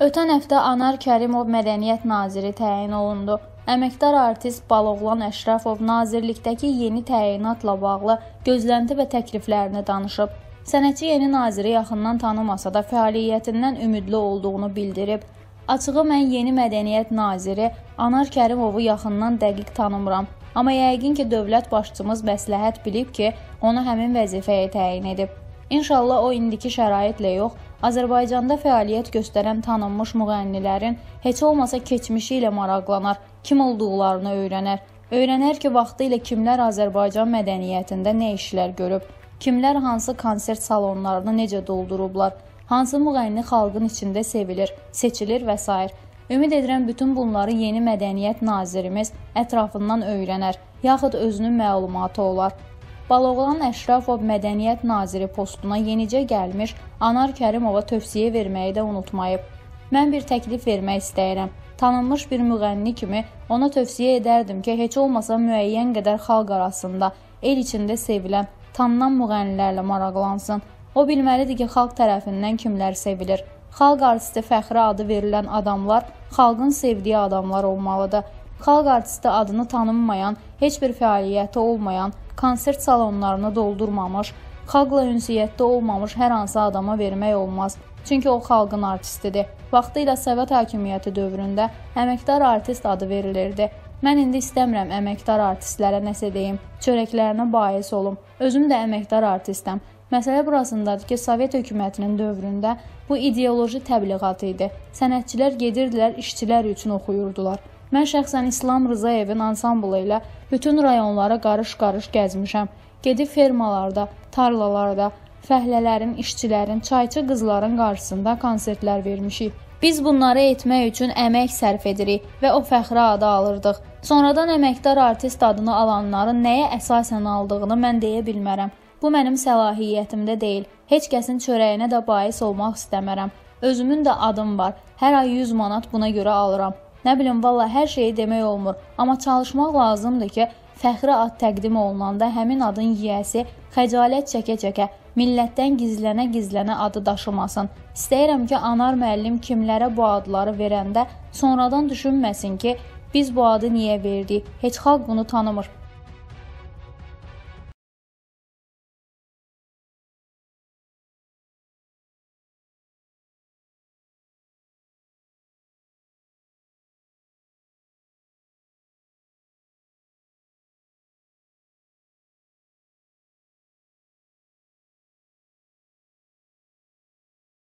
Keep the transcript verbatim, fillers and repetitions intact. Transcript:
Ötən həftə Anar Kərimov Mədəniyyət naziri təyin olundu. Əməkdar artist Baloğlan Əşrəfov nazirlikdəki yeni təyinatla bağlı gözlənti və təkliflərini danışıb. Sənətçi yeni naziri yaxından tanımasa da fəaliyyətindən ümidli olduğunu bildirib. Açığı mən yeni mədəniyyət naziri Anar Kərimovu yaxından dəqiq tanımıram. Amma yəqin ki, dövlət başçımız məsləhət bilib ki, onu həmin vəzifəyə təyin edib. İnşallah o indiki şəraitlə yox, Azərbaycanda fəaliyyət göstərən tanınmış müğənnilərin heç olmasa keçmişi ilə maraqlanar, kim olduqlarını öyrənər. Öyrənər ki, vaxtı ilə kimlər Azərbaycan mədəniyyətində nə işlər görüb, kimlər hansı konsert salonlarını necə doldurublar, hansı müğənni xalqın içində sevilir, seçilir və s. Ümid edirəm bütün bunları yeni mədəniyyət nazirimiz ətrafından öyrənər, yaxud özünün məlumatı olar. Baloğlan Əşrəfov Mədəniyyət naziri postuna yenicə gəlmiş Anar Kərimova tövsiyə verməyi də unutmayıb. Mən bir təklif vermək istəyirəm. Tanınmış bir müğənni kimi ona tövsiyə edərdim ki, heç olmasa müəyyən qədər xalq arasında, el içində sevilən, tanınan müğənnilərlə maraqlansın. O bilməlidir ki, xalq tərəfindən kimlər sevilir. Xalq artisti fəxri adı verilən adamlar xalqın sevdiyi adamlar olmalıdır. Xalq artisti adını tanınmayan, heç bir fəaliyyəti olmayan, konsert salonlarını doldurmamış, xalqla ünsiyyətdə olmamış hər hansı adama vermək olmaz. Çünki o xalqın artistidir. Vaxtı ilə Sovet hakimiyyəti dövründə əməkdar artist adı verilirdi. Mən indi istəmirəm əməkdar artistlərə nəsə deyim, çörəklərinə bais olum. Özüm də əməkdar artistəm. Məsələ burasındadır ki, Sovet hökumətinin dövründə bu ideoloji təbliğat idi. Sənətçilər gedirdilər, işçilər üçün oxuyurdular. Mən şəxsən İslam Rızayevin ansamblı ilə bütün rayonlara qarış-qarış gəzmişəm. Gedib fermalarda, tarlalarda, fəhlələrin, işçilərin, çayçı qızların qarşısında konsertlər vermişik. Biz bunları etmək üçün əmək sərf edirik və o fəxri adı alırdıq. Sonradan əməkdar artist adını alanların nəyə əsasən aldığını mən deyə bilmərəm. Bu mənim səlahiyyətimdə deyil. Heç kəsin çörəyinə də bais olmaq istəmərəm. Özümün də adım var. Hər ay yüz manat buna görə alıram. Nə bilim, valla hər şeyi demək olmur. Amma çalışmaq lazımdır ki, fəxri ad təqdim olunanda həmin adın yiyəsi xəcalət çəkə-çəkə, millətdən gizlənə-gizlənə adı daşımasın. İstəyirəm ki, Anar müəllim kimlərə bu adları verəndə sonradan düşünməsin ki, biz bu adı niyə verdik, heç xalq bunu tanımır.